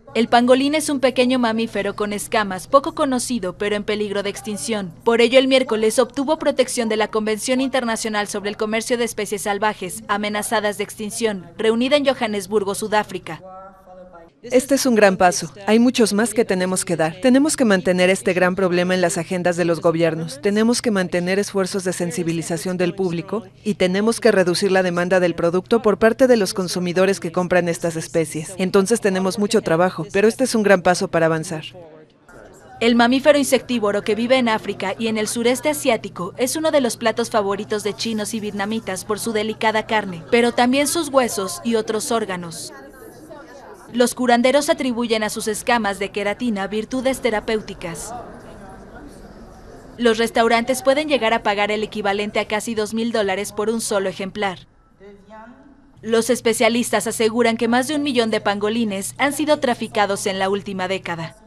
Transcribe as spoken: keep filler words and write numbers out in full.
El pangolín es un pequeño mamífero con escamas, poco conocido, pero en peligro de extinción. Por ello, el miércoles obtuvo protección de la Convención Internacional sobre el Comercio de Especies Salvajes Amenazadas de Extinción, reunida en Johannesburgo, Sudáfrica. Este es un gran paso. Hay muchos más que tenemos que dar. Tenemos que mantener este gran problema en las agendas de los gobiernos. Tenemos que mantener esfuerzos de sensibilización del público y tenemos que reducir la demanda del producto por parte de los consumidores que compran estas especies. Entonces tenemos mucho trabajo, pero este es un gran paso para avanzar. El mamífero insectívoro que vive en África y en el sureste asiático es uno de los platos favoritos de chinos y vietnamitas por su delicada carne, pero también sus huesos y otros órganos. Los curanderos atribuyen a sus escamas de queratina virtudes terapéuticas. Los restaurantes pueden llegar a pagar el equivalente a casi dos mil dólares por un solo ejemplar. Los especialistas aseguran que más de un millón de pangolines han sido traficados en la última década.